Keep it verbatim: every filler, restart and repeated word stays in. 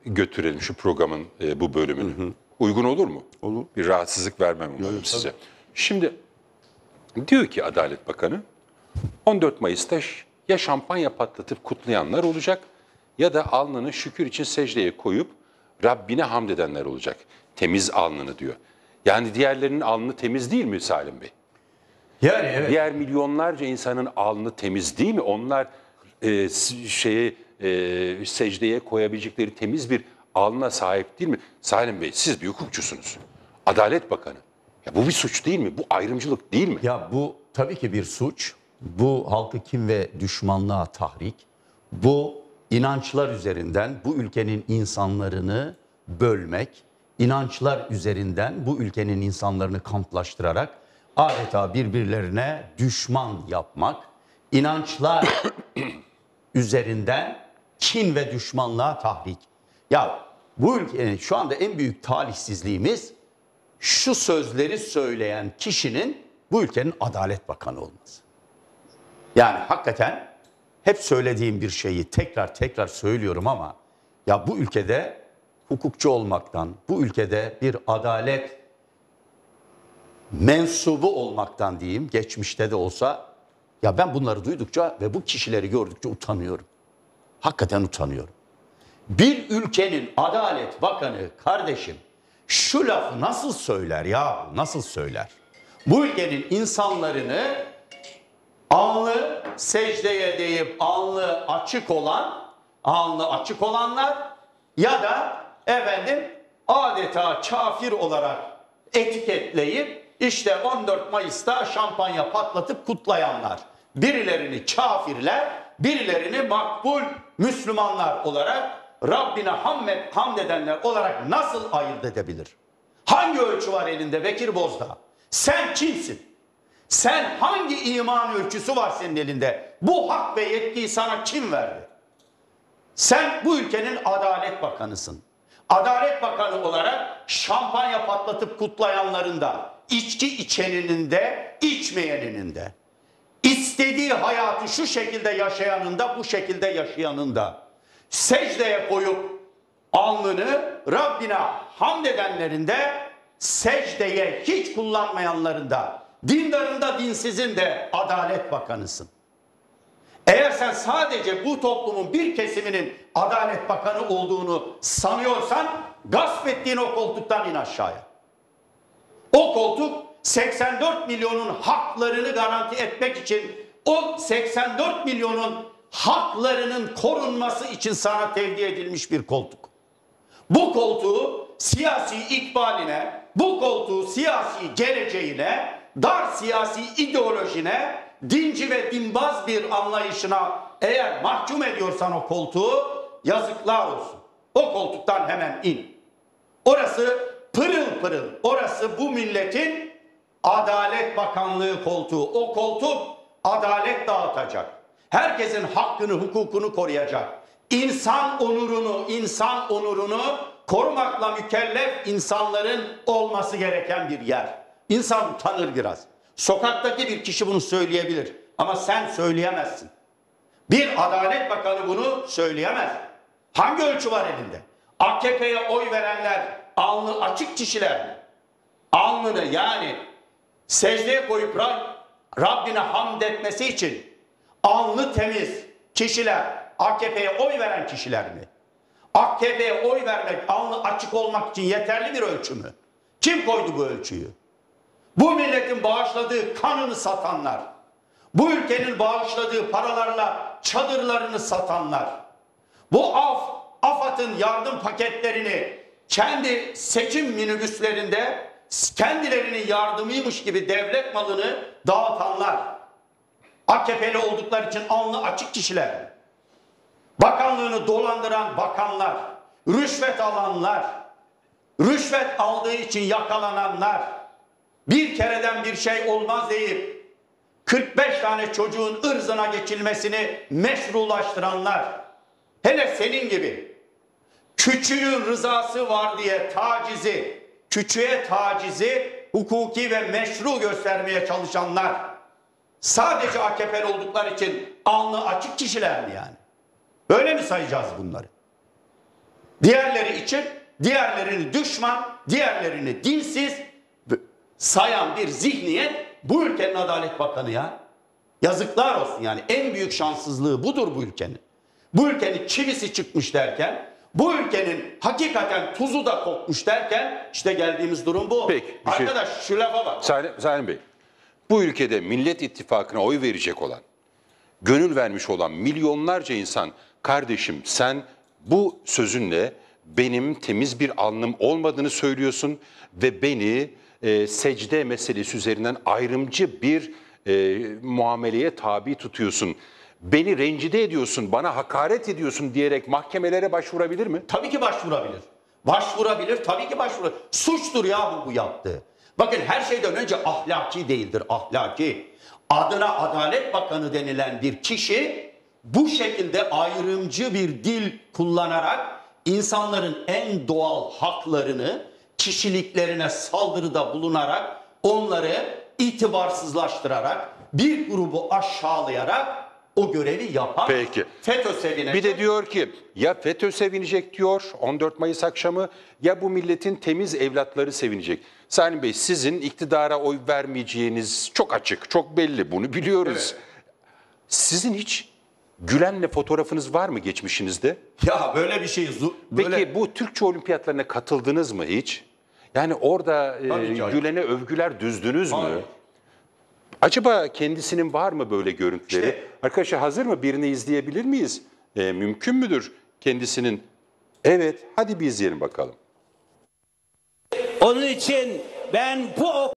götürelim şu programın e, bu bölümünü. Hı hı. Uygun olur mu? Olur. Bir rahatsızlık vermem umarım Yok, size. tabii. Şimdi diyor ki Adalet Bakanı, on dört Mayıs'ta ya şampanya patlatıp kutlayanlar olacak ya da alnını şükür için secdeye koyup Rabbine hamd edenler olacak. Temiz alnını diyor. Yani diğerlerinin alnı temiz değil mi Salim Bey? Yani evet. Diğer milyonlarca insanın alnı temiz değil mi? Onlar e, şeye e, secdeye koyabilecekleri temiz bir alnına sahip değil mi? Salim Bey, siz bir hukukçusunuz. Adalet Bakanı. Ya bu bir suç değil mi? Bu ayrımcılık değil mi? Ya bu tabii ki bir suç. Bu halkı kin ve düşmanlığa tahrik. Bu inançlar üzerinden bu ülkenin insanlarını bölmek, inançlar üzerinden bu ülkenin insanlarını kamplaştırarak adeta birbirlerine düşman yapmak, inançlar üzerinden kin ve düşmanlığa tahrik. Ya bu ülkenin şu anda en büyük talihsizliğimiz şu sözleri söyleyen kişinin bu ülkenin Adalet Bakanı olması. Yani hakikaten hep söylediğim bir şeyi tekrar tekrar söylüyorum ama ya bu ülkede hukukçu olmaktan, bu ülkede bir adalet mensubu olmaktan diyeyim, geçmişte de olsa ya ben bunları duydukça ve bu kişileri gördükçe utanıyorum. Hakikaten utanıyorum. Bir ülkenin Adalet Bakanı kardeşim şu lafı nasıl söyler ya? Nasıl söyler? Bu ülkenin insanlarını alnı secdeye deyip alnı açık olan, alnı açık olanlar ya da efendim adeta kafir olarak etiketleyip işte on dört Mayıs'ta şampanya patlatıp kutlayanlar. Birilerini kafirler, birilerini makbul Müslümanlar olarak Rabbine hamd, hamd edenler olarak nasıl ayırt edebilir? Hangi ölçü var elinde Bekir Bozdağ? Sen kimsin? Sen hangi iman ölçüsü var senin elinde? Bu hak ve yetkiyi sana kim verdi? Sen bu ülkenin Adalet Bakanısın. Adalet Bakanı olarak şampanya patlatıp kutlayanların da, içki içeninin de, içmeyeninin de, istediği hayatı şu şekilde yaşayanın da, bu şekilde yaşayanın da, secdeye koyup alnını Rabbine hamd edenlerin de, secdeye hiç kullanmayanların da, dindarın da dinsizin de Adalet Bakanısın. Eğer sen sadece bu toplumun bir kesiminin Adalet Bakanı olduğunu sanıyorsan gasp ettiğin o koltuktan in aşağıya. O koltuk seksen dört milyonun haklarını garanti etmek için, o seksen dört milyonun haklarının korunması için sana tevdi edilmiş bir koltuk. Bu koltuğu siyasi ikbaline, bu koltuğu siyasi geleceğine, dar siyasi ideolojine, dinci ve dinbaz bir anlayışına eğer mahkum ediyorsan o koltuğu, yazıklar olsun. O koltuktan hemen in. Orası pırıl pırıl, orası bu milletin Adalet Bakanlığı koltuğu. O koltuk adalet dağıtacak. Herkesin hakkını, hukukunu koruyacak. İnsan onurunu, insan onurunu korumakla mükellef insanların olması gereken bir yer. İnsan utanır biraz. Sokaktaki bir kişi bunu söyleyebilir ama sen söyleyemezsin. Bir Adalet Bakanı bunu söyleyemez. Hangi ölçü var elinde? A K P'ye oy verenler alnı açık kişiler mi? Alnını yani secdeye koyup Rabbine hamd etmesi için alnı temiz kişiler, A K P'ye oy veren kişiler mi? A K P'ye oy vermek, alnı açık olmak için yeterli bir ölçü mü? Kim koydu bu ölçüyü? Bu milletin bağışladığı kanını satanlar, bu ülkenin bağışladığı paralarla çadırlarını satanlar, bu Af, AFAD'ın yardım paketlerini kendi seçim minibüslerinde kendilerinin yardımıymış gibi devlet malını dağıtanlar, A K P'li oldukları için alnı açık kişiler, bakanlığını dolandıran bakanlar, rüşvet alanlar, rüşvet aldığı için yakalananlar, bir kereden bir şey olmaz deyip kırk beş tane çocuğun ırzına geçilmesini meşrulaştıranlar, hele senin gibi küçüğün rızası var diye tacizi, küçüğe tacizi hukuki ve meşru göstermeye çalışanlar, sadece A K P'li oldukları için alnı açık kişiler mi yani? Böyle mi sayacağız bunları? Diğerleri için diğerlerini düşman, diğerlerini dinsiz sayan bir zihniyet bu ülkenin Adalet Bakanı ya. Yazıklar olsun yani. En büyük şanssızlığı budur bu ülkenin. Bu ülkenin çivisi çıkmış derken, bu ülkenin hakikaten tuzu da kokmuş derken işte geldiğimiz durum bu. Peki, bir şey- Arkadaş şu lafa bak. Salim, Salim Bey, bu ülkede Millet İttifakı'na oy verecek olan, gönül vermiş olan milyonlarca insan, kardeşim sen bu sözünle benim temiz bir alnım olmadığını söylüyorsun ve beni e, secde meselesi üzerinden ayrımcı bir e, muameleye tabi tutuyorsun. Beni rencide ediyorsun, bana hakaret ediyorsun diyerek mahkemelere başvurabilir mi? Tabii ki başvurabilir. Başvurabilir, tabii ki başvurabilir. Suçtur ya bu, bu yaptığı. Bakın her şeyden önce ahlaki değildir, ahlaki. Adına Adalet Bakanı denilen bir kişi bu şekilde ayrımcı bir dil kullanarak insanların en doğal haklarını, kişiliklerine saldırıda bulunarak, onları itibarsızlaştırarak, bir grubu aşağılayarak o görevi yapan Peki. FETÖ sevinecek. Bir de diyor ki ya FETÖ sevinecek diyor on dört Mayıs akşamı ya bu milletin temiz evlatları sevinecek. Salim Bey sizin iktidara oy vermeyeceğiniz çok açık, çok belli, bunu biliyoruz. Evet. Sizin hiç Gülen'le fotoğrafınız var mı geçmişinizde? Ya böyle bir şey. Böyle... Peki bu Türkçe olimpiyatlarına katıldınız mı hiç? Yani orada e, Tabii ki hayır. Gülen'e övgüler düzdünüz mü? Hayır. Acaba kendisinin var mı böyle görüntüleri? İşte- Arkadaşlar hazır mı? Birini izleyebilir miyiz? E, mümkün müdür kendisinin? Evet, hadi bir izleyelim bakalım. Onun için ben bu